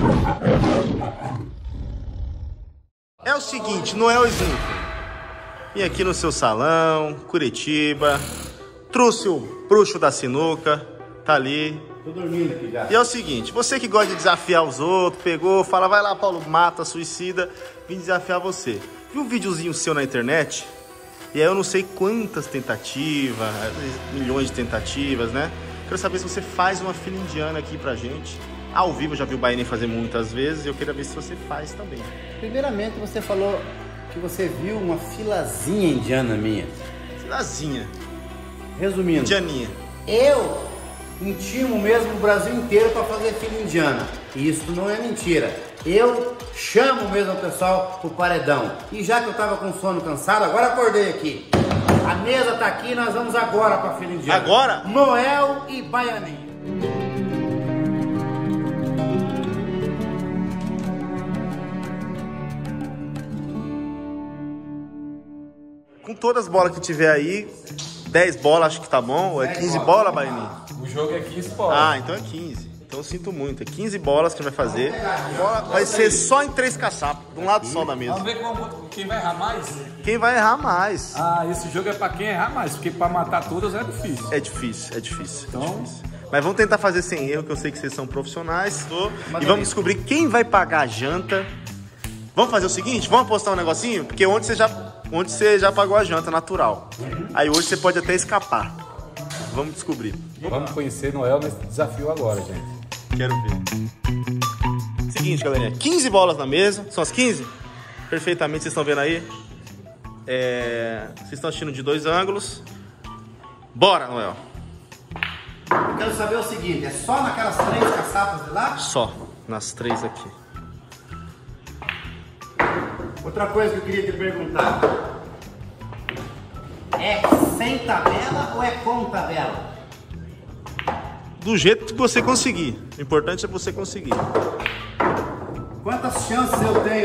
É o seguinte, não é o Snooker. Vim aqui no seu salão, Curitiba, trouxe o bruxo da sinuca, tá ali. Tô dormindo aqui já. E é o seguinte, você que gosta de desafiar os outros, pegou, fala, vai lá, Paulo, mata, suicida, vim desafiar você. Vi um videozinho seu na internet, e aí eu não sei quantas tentativas, milhões de tentativas, né? Quero saber se você faz uma fila indiana aqui pra gente. Ao vivo, eu já vi o Baianinho fazer muitas vezes, e eu queria ver se você faz também. Primeiramente, você falou que você viu uma filazinha indiana minha. Filazinha. Resumindo, Indianinha. eu intimo mesmo o Brasil inteiro para fazer fila indiana. E isso não é mentira. Eu chamo mesmo o pessoal pro paredão. E já que eu tava com sono cansado, agora acordei aqui. A mesa tá aqui, nós vamos agora pra fila indiana. Agora? Noel e Baianinho. Com todas as bolas que tiver aí, 10 bolas acho que tá bom, ou é 15 bolas, Baianinho? O jogo é 15 bolas. Ah, então é 15. Então eu sinto muito, é 15 bolas que vai fazer. Bola vai ser só em 3 caçapos, de um lado só da mesa. Vamos ver quem vai errar mais? Quem vai errar mais? Ah, esse jogo é pra quem errar mais, porque pra matar todas é difícil. É difícil, é difícil. Então... É difícil. Mas vamos tentar fazer sem erro, que eu sei que vocês são profissionais. E vamos descobrir quem vai pagar a janta. Vamos fazer o seguinte, vamos apostar um negocinho? Porque ontem você já pagou a janta natural. Aí hoje você pode até escapar. Vamos descobrir. Vamos conhecer Noel nesse desafio agora, gente. Quero ver. Seguinte, galerinha. 15 bolas na mesa. São as 15? Perfeitamente, vocês estão vendo aí? Vocês estão assistindo de 2 ângulos. Bora, Noel. Eu quero saber o seguinte, é só naquelas 3 caçapas de lá? Só, nas 3 aqui. Outra coisa que eu queria te perguntar. É sem tabela ou é com tabela? Do jeito que você conseguir. O importante é você conseguir. Quantas chances eu tenho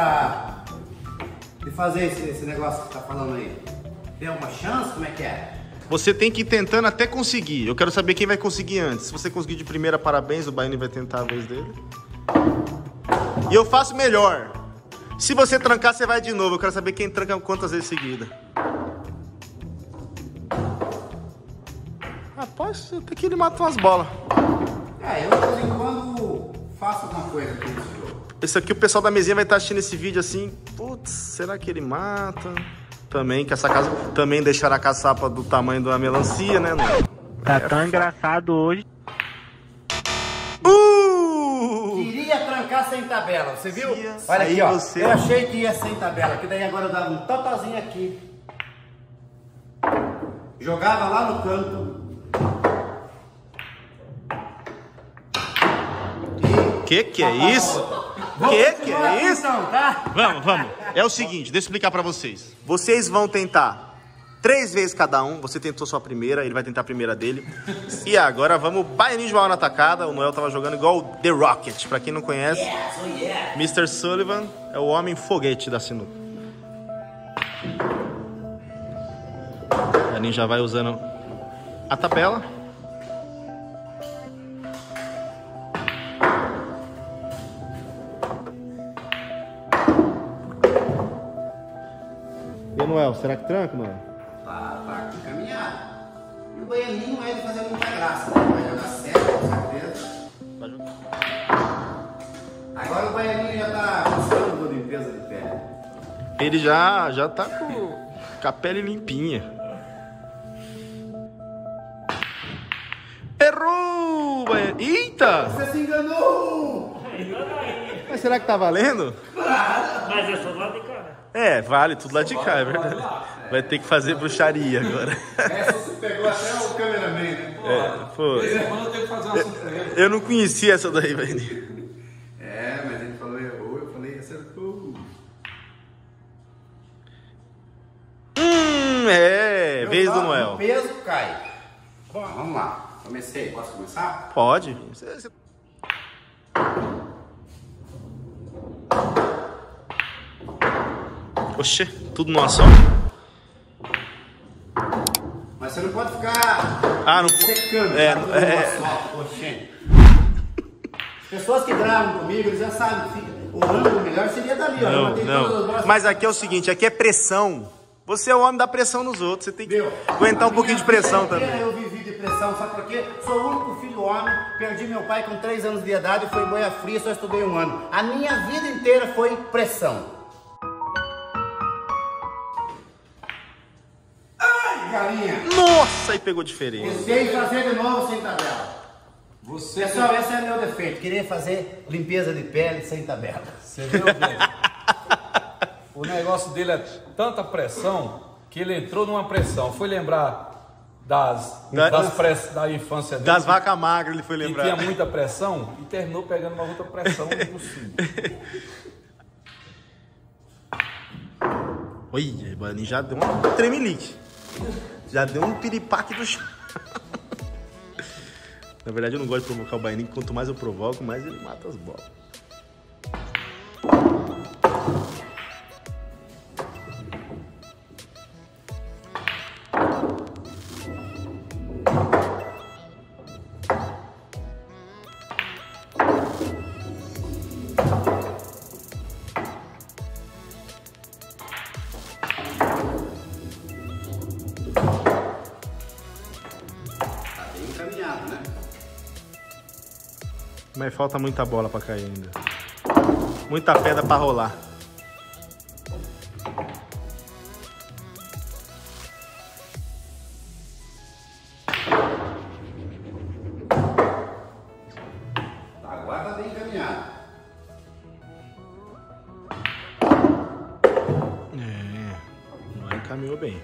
de fazer esse negócio que você tá falando aí? Tem uma chance? Como é que é? Você tem que ir tentando até conseguir. Eu quero saber quem vai conseguir antes. Se você conseguir de primeira, parabéns. O Baianinho vai tentar a vez dele. E eu faço melhor. Se você trancar, você vai de novo. Eu quero saber quem tranca quantas vezes seguida. Rapaz, até que ele mata umas bolas. Eu de vez em quando faço alguma coisa com esse jogo. Esse aqui, o pessoal da mesinha vai estar assistindo esse vídeo assim. Putz, será que ele mata? Também, que essa casa também deixará a caçapa do tamanho de uma melancia, né? Tá tão engraçado hoje. Queria trancar sem tabela, você viu? Sim, Olha aí aqui, ó. você... Eu achei que ia sem tabela, que daí agora eu dava um totozinho aqui. Jogava lá no canto. Que é isso? Que é isso? Então, tá? Vamos. É o seguinte, deixa eu explicar pra vocês. Vocês vão tentar 3 vezes cada um. Você tentou sua primeira, ele vai tentar a primeira dele. E agora vamos Baianinho de na atacada. O Noel tava jogando igual o The Rocket. Pra quem não conhece, Mr. Sullivan é o homem foguete da sinuca. O Baianinho já vai usando a tabela. E Noel, será que tranca, Noel? Tá caminhando. E o Baianinho vai fazer muita graça, né? Vai jogar sério, com certeza. Agora o Baianinho já tá gostando da limpeza de pele. Ele já tá com a pele limpinha. Errou! Eita! Você se enganou! Mas será que tá valendo? Mas eu sou lá de cara. Vale tudo lá de cá, é verdade. Vai ter que fazer bruxaria agora. Essa você pegou até o cameraman, né? Pô. Quando eu tenho que fazer uma surpresa. Eu não conhecia essa daí, velho. Mas ele falou errou, eu falei acertou. Vez do Noel. O peso cai. Bom, vamos lá. Comecei, posso começar? Pode. Oxê, tudo numa só. Mas você não pode ficar não secando, é, tá? é. Só. Oxê. Pessoas que gravam comigo, eles já sabem que o ângulo melhor seria dali, ó. Não. Mas aqui é o seguinte, aqui é pressão. Você é o homem da pressão nos outros, você tem que aguentar um pouquinho de pressão também. Eu vivi de pressão, sabe por quê? Sou o único filho homem, perdi meu pai com 3 anos de idade, foi boia fria, só estudei 1 ano. A minha vida inteira foi pressão. Ai, galinha! Nossa, aí pegou diferença. Eu sei fazer de novo sem tabela. Você Pessoal, esse é meu defeito, querer fazer limpeza de pele sem tabela. Você viu, velho? O negócio dele é tanta pressão que ele entrou numa pressão. Foi lembrar da infância dele. Das vacas magras ele foi Que lembrar. tinha muita pressão e terminou pegando uma outra pressão impossível. Olha, Baianinho já deu um tremelique. Já deu um piripaque do chão. Na verdade eu não gosto de provocar o Baianinho, quanto mais eu provoco, mais ele mata as bolas. Né? Mas falta muita bola pra cair ainda. Muita pedra pra rolar. Agora tá bem encaminhado. Agora encaminhou bem.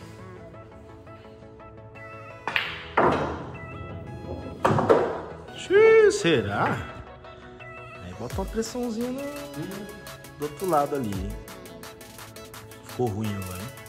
Será? Aí bota uma pressãozinha do outro lado ali, hein? Ficou ruim agora, hein?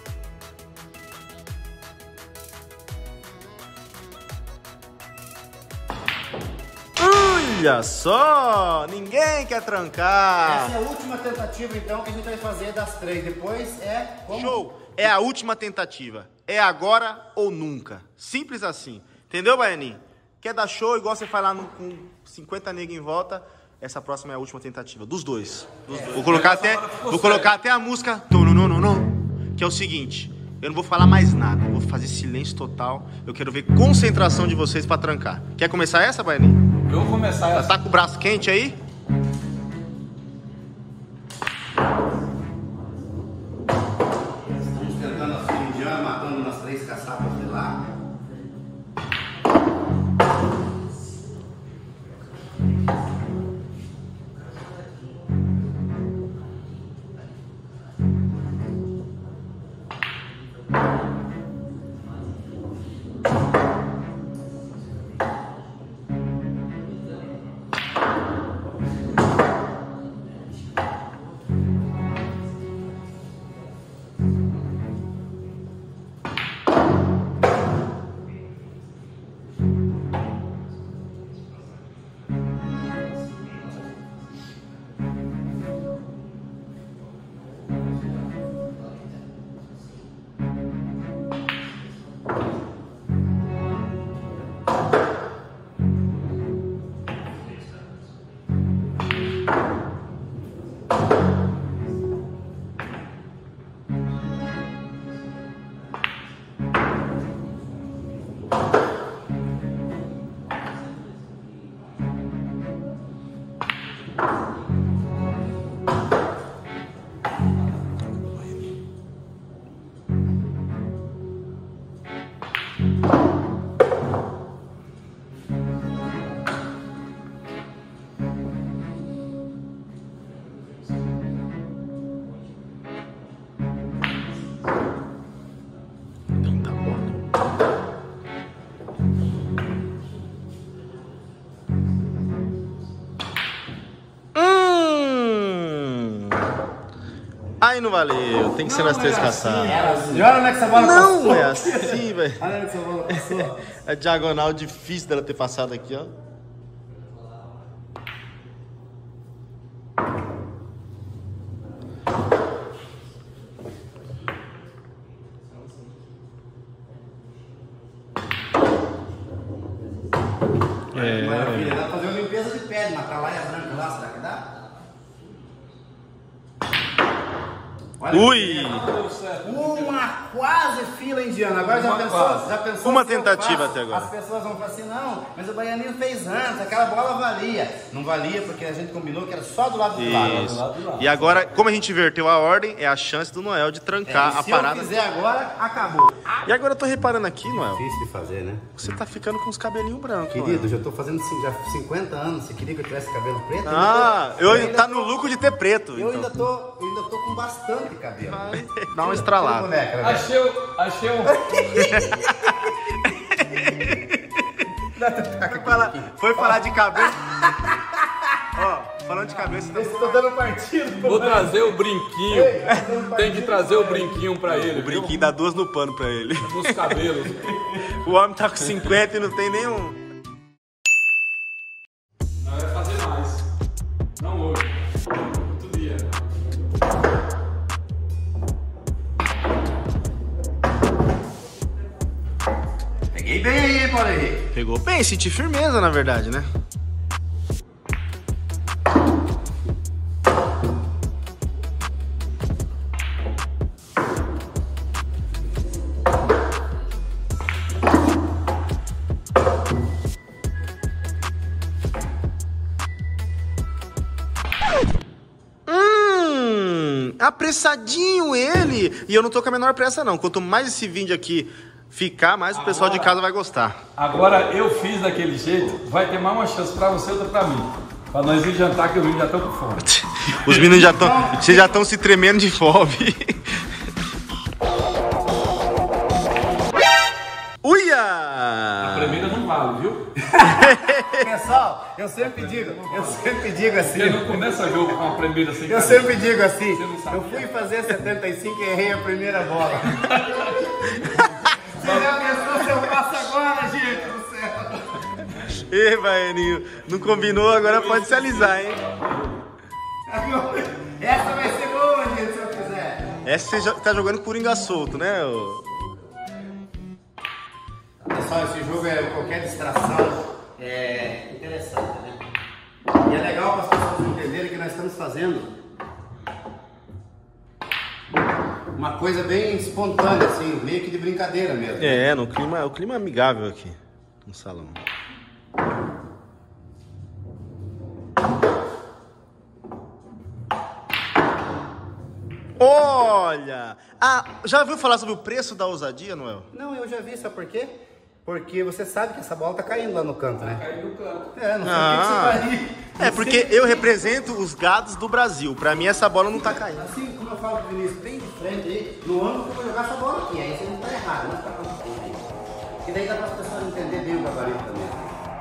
Olha só! Ninguém quer trancar! Essa é a última tentativa, então, que a gente vai fazer das 3. Depois é... Como? Show! É a última tentativa. É agora ou nunca. Simples assim. Entendeu, Baianinho? Quer dar show, igual você faz lá com 50 negros em volta, essa próxima é a última tentativa. Dos dois. Vou colocar até a música, que é o seguinte, eu não vou falar mais nada, vou fazer silêncio total, eu quero ver concentração de vocês pra trancar. Quer começar essa, Baianinho? Eu vou começar essa. Tá com o braço quente aí? Estamos tentando a filha indiana, matando umas 3 caçapas de lá. Aí não valeu, tem que ser nas 3 caçadas. Olha onde é que essa bola passou. Não é assim, velho. Olha onde é que essa bola passou. É diagonal difícil dela ter passado aqui, ó. Maravilha, dá pra fazer uma limpeza de pele, mas pra lá é branco lá, será que dá? Olha Ui! uma quase fila indiana. Agora já pensou Uma se eu tentativa faço? até agora. As pessoas vão falar assim, não, mas o baianinho fez antes, aquela bola valia. Não valia porque a gente combinou que era só do lado do lado. Isso. E agora, como a gente inverteu a ordem, é a chance do Noel de trancar a Se parada. eu fizer agora, acabou. E agora eu tô reparando aqui, Noel, Difícil de fazer, né? você tá ficando com os cabelinhos brancos, Querido, Noel. já tô fazendo já 50 anos. Você queria que eu tivesse cabelo preto? Ah, tá no lucro de ter preto. Eu então. ainda tô com bastante cabelo. Dá uma estralada. Boneca, né? Achei um... Foi falar de cabelo. Ó, falando de cabelo, você tá... Tô dando partido. Vou trazer o brinquinho. Tem que trazer o brinquinho pra ele. O brinquinho dá 2 no pano pra ele. Viu? Nos cabelos. O homem tá com 50 e não tem nenhum. Não, vai fazer mais. Não hoje. Outro dia. Peguei bem aí, hein, Paulo Henrique? Pegou bem, senti firmeza, na verdade, né? Apressadinho ele! E eu não tô com a menor pressa, não. Quanto mais esse vídeo aqui ficar, mais o pessoal de casa vai gostar. Agora eu fiz daquele jeito, vai ter mais uma chance pra você e outra pra mim. Pra nós ir jantar, que os meninos já estão com fome. Os meninos já estão. Vocês já estão se tremendo de fome. Uia! A primeira não vale, viu? Pessoal, eu sempre digo assim. Você não começa jogo com a primeira sem Eu camisa. sempre digo assim, Você não sabia. eu fui fazer 75 e errei a primeira bola. Você já pensou se eu faço agora, gente do céu? Ê, Baianinho, não combinou, agora pode se alisar, hein? Essa vai ser boa, gente, se eu quiser. Essa você tá jogando coringa solto, né? ô? Pessoal, esse jogo é qualquer distração. É interessante, né? E é legal para as pessoas entenderem que nós estamos fazendo uma coisa bem espontânea, assim, meio que de brincadeira mesmo. É, no clima, o clima é amigável aqui no salão. Olha! Ah, já ouviu falar sobre o preço da ousadia, Noel? Não, eu já vi, sabe por quê? Porque você sabe que essa bola tá caindo lá no canto, né? Caiu no canto. É, não sei Ah. o que você faria. É, porque eu represento os gados do Brasil. Pra mim, essa bola não tá caindo. Assim como eu falo pro Vinícius, bem de frente aí, no ângulo que eu vou jogar essa bola aqui, aí você não tá errado, não tá com frente aí. E daí dá para as pessoas entenderem bem o gabarito também.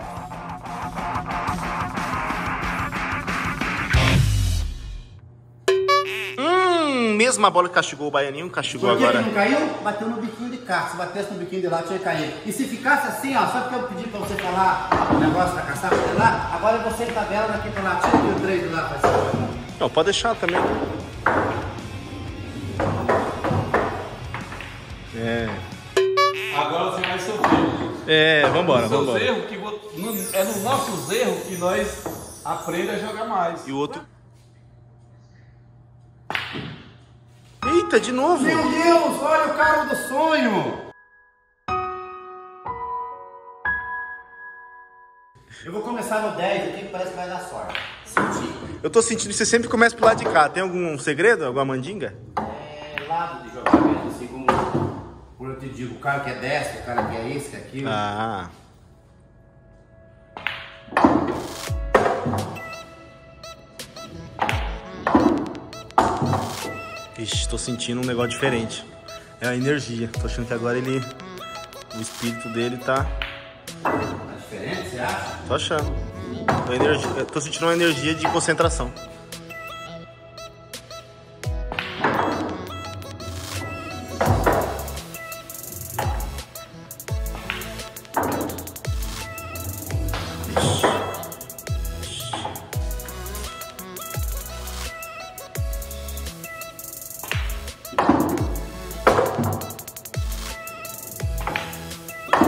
Mesma bola que castigou o Baianinho, castigou Por que agora. que não caiu? Bateu no biquinho de cá. Se batesse no biquinho de lá, tinha caído. E se ficasse assim, ó, sabe o que eu pedi pra você falar o negócio da caçapa de lá? Agora eu vou sem tabela daqui pra lá. Tira aqui o 3 de lá, faz favor. Não, pode deixar também. Agora você vai sofrer. É, vambora, Seus vambora. erros é nos nossos erros que nós aprendemos a jogar mais. E o outro... Eita, de novo! Meu Deus, olha o carro do sonho! Eu vou começar no 10 aqui que parece que vai dar sorte. Senti. Eu tô sentindo que você sempre começa pro lado de cá. Tem algum segredo? Alguma mandinga? É lado de jogar mesmo, assim como eu te digo, o cara que é destro, o cara que é esse, que é aquilo. Ah. Ixi, tô sentindo um negócio diferente. É a energia. Tô achando que agora ele... O espírito dele tá... Tá diferente, você acha? Tô achando. Tô sentindo uma energia de concentração.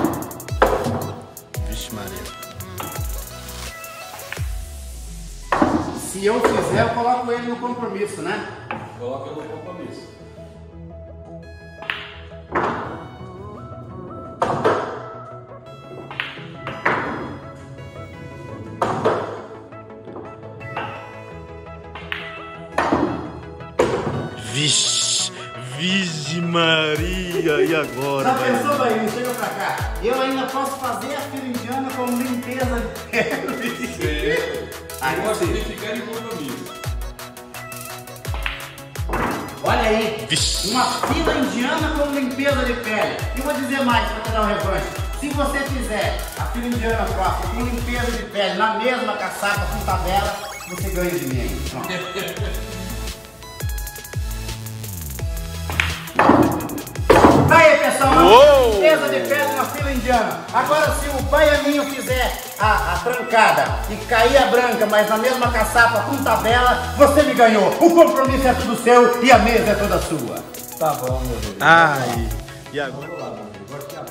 Vixe, Maria. se eu fizer, eu coloco ele no compromisso, né? Coloca no compromisso. Vixe Maria, e agora? Já pensou, Bahia? Chega pra cá. Eu ainda posso fazer a fila indiana com limpeza de pele. Eu gosto de ficar em compromisso. Olha aí, uma fila indiana com limpeza de pele. E vou dizer mais para te dar um revanche. Se você fizer a fila indiana próxima com limpeza de pele na mesma caçapa com tabela, você ganha de mim aí. Pronto. Aí, pessoal, uma limpeza de pele na fila indiana. Agora, se o baianinho fizer a trancada e cair a branca, mas na mesma caçapa com tabela, você me ganhou. O compromisso é tudo seu e a mesa é toda sua. Tá bom, meu Deus. Ai, e agora? Vamos lá, meu Deus. Agora que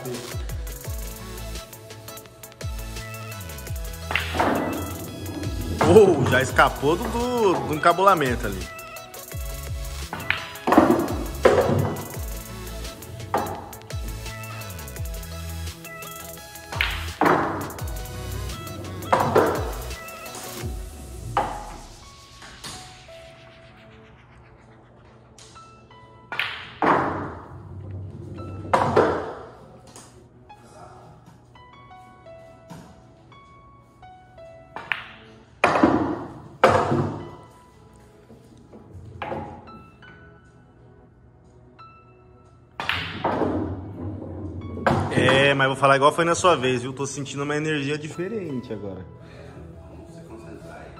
aperto. Já escapou do encabulamento ali. Mas vou falar igual foi na sua vez, viu? Tô sentindo uma energia diferente agora. Vamos se concentrar aí.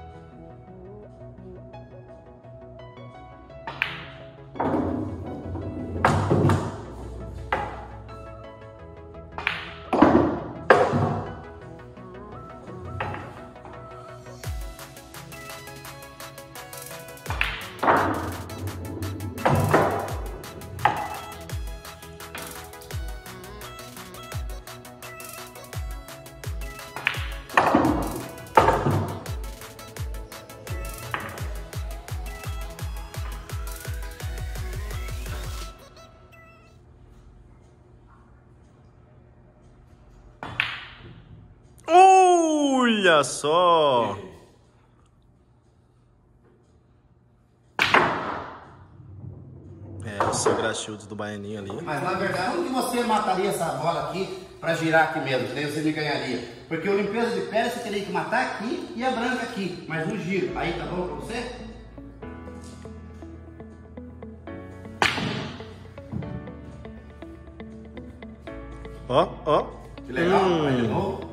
Olha só! O Sagra Shields do Baianinho ali. Mas na verdade, onde você mataria essa bola aqui pra girar aqui mesmo? Daí você me ganharia. Porque o limpeza de pele você teria que matar aqui e a branca aqui. Mas no giro. Aí tá bom pra você? Ó. Que legal. Vai de novo.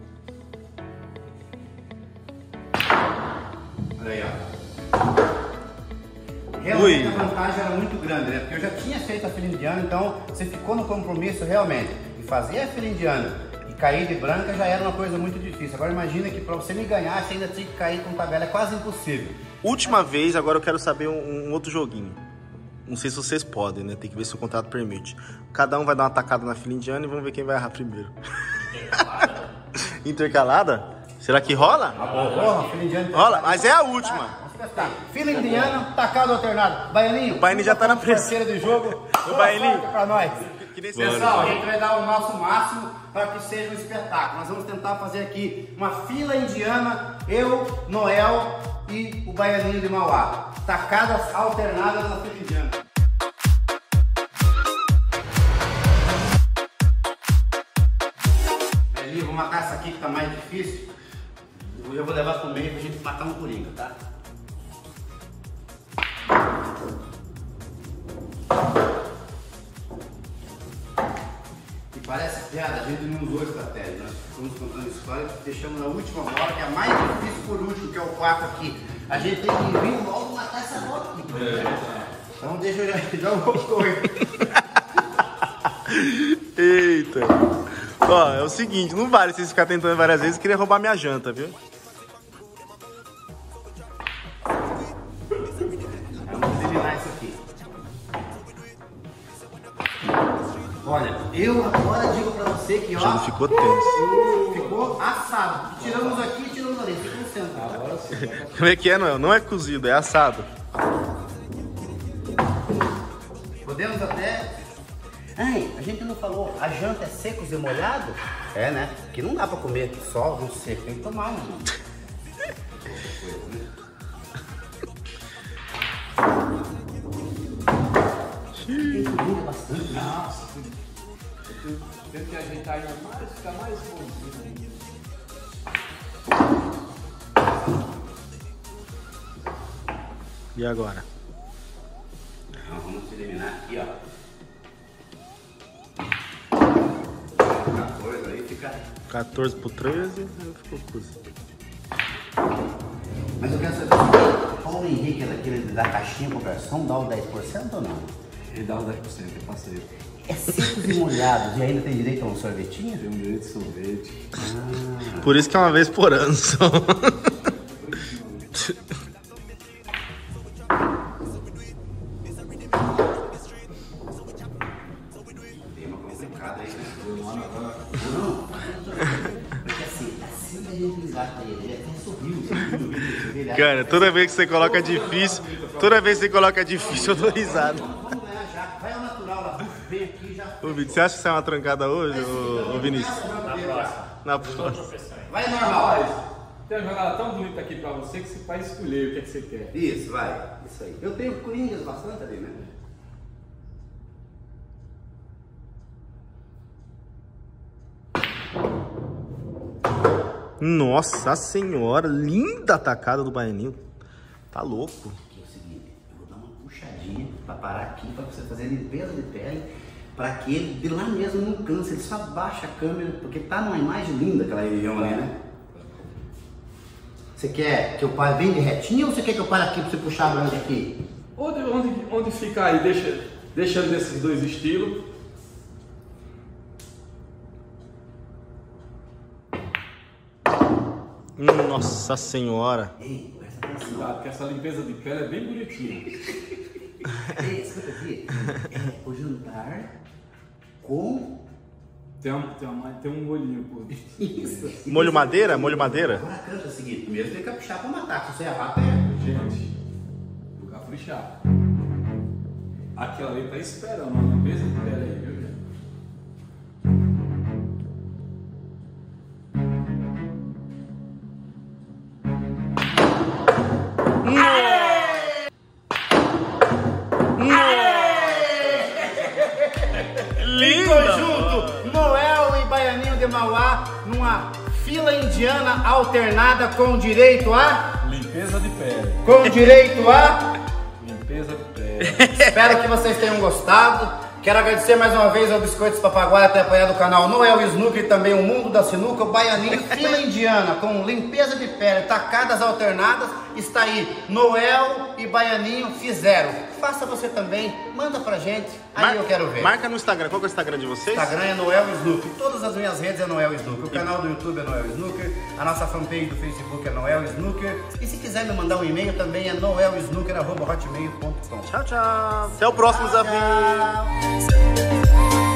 Olha aí, ó. Realmente a vantagem era muito grande, né? Porque eu já tinha feito a fila indiana, então você ficou no compromisso realmente. E fazer a fila indiana e cair de branca já era uma coisa muito difícil. Agora imagina que para você me ganhar, você ainda tinha que cair com tabela. É quase impossível. Última vez, agora eu quero saber um outro joguinho. Não sei se vocês podem, né? Tem que ver se o contrato permite. Cada um vai dar uma tacada na fila indiana e vamos ver quem vai errar primeiro. Intercalada? Intercalada? Será que rola? Porra, fila indiana. Rola, mas é a última. Tá. Fila indiana, tacado alternado. Baianinho, o Baianinho já tá na pressão. Do jogo. O Baianinho. Pra nós. Pessoal, a gente gente vai dar o nosso máximo para que seja um espetáculo. Nós vamos tentar fazer aqui uma fila indiana, eu, Noel e o Baianinho de Mauá. Tacadas alternadas na fila indiana. Baianinho, vou matar essa aqui que tá mais difícil. Eu vou levar pro meio pra gente matar um coringa, tá? E parece piada, a gente não usou estratégia. Nós ficamos contando história e deixamos na última bola, que é a mais difícil por último, que é o 4 aqui. A gente tem que vir logo matar essa bola aqui. Então deixa eu já vou correr. Eita. Ó, é o seguinte, não vale vocês ficar tentando várias vezes e querer roubar minha janta, viu? Vamos eliminar isso aqui. Olha, Eu agora digo pra você que, ó... Já ficou tenso. Ficou assado. Tiramos aqui e tiramos ali. Fica no centro. Agora sim. Como é que é, Noel? Não é cozido, é assado. Podemos até... Ai, a gente não falou, a janta é secos e molhado? É, né? Que não dá pra comer só no seco, tem que tomar um. Tem comida bastante. Nossa, tem que ajeitar ainda mais, ficar mais bonzinho. E agora? Nós vamos eliminar aqui, ó. 14 aí fica... 14 por 13, ficou cozido. Mas eu quero saber se o Paulo Henrique é daquele da caixinha pro garçom, dá o 10% ou não? Ele dá os 10%, eu passei. É secos e molhados e ainda tem direito a um sorvetinho? Tem um direito de sorvete. Por isso que é uma vez por ano só. Tem uma complicada aí, né? Não, porque assim a gente engata ele até sorriu. Cara, toda vez que você coloca difícil, eu dou risada. Vamos ganhar já, vai ao natural lá, vem aqui já. Ô, Vinícius, você acha que isso é uma trancada hoje, ô Vinícius? Na próxima. Vai normal. Tem uma jogada tão bonita aqui pra você que você vai escolher o que é que você quer. Isso, vai. Isso aí. Eu tenho coringas bastante ali, né? Nossa senhora, linda atacada do Baianinho. Tá louco. Aqui é o seguinte, eu vou dar uma puxadinha pra parar aqui pra você fazer a limpeza de pele, pra que ele de lá mesmo não canse, ele só baixa a câmera, porque tá numa imagem linda aquela região ali, né? Você quer que eu pare bem de retinho ou você quer que eu pare aqui pra você puxar a branca aqui? Onde fica aí, deixando desses dois estilos. Nossa senhora. Ei, presta atenção. Cuidado, que essa limpeza de pele é bem bonitinha. Ei, escuta aqui. É o jantar com... Tem um molhinho por Isso. Molho madeira? Molho madeira? Agora canta o seguinte, primeiro tem que caprichar pra matar, se você errar, perde. gente. Vou caprichar. Aquela ali tá esperando uma limpeza de pele aí, viu, gente? Em conjunto, Noel e Baianinho de Mauá numa fila indiana alternada com direito a... Limpeza de pele. Com direito a... Limpeza de pele. Espero que vocês tenham gostado. Quero agradecer mais uma vez ao Biscoitos Papagaio ter apoiado o canal Noel Snooker e também o Mundo da Sinuca, o Baianinho fila indiana com limpeza de pele, tacadas alternadas. Está aí, Noel e Baianinho fizeram. Faça você também, manda pra gente, aí eu quero ver. Marca no Instagram, qual que é o Instagram de vocês? Instagram é Noel Snooker, todas as minhas redes é Noel Snooker, o canal do YouTube é Noel Snooker, a nossa fanpage do Facebook é Noel Snooker, e se quiser me mandar um e-mail também é noelsnooker@hotmail.com. Tchau, tchau. Até o próximo desafio. Tchau.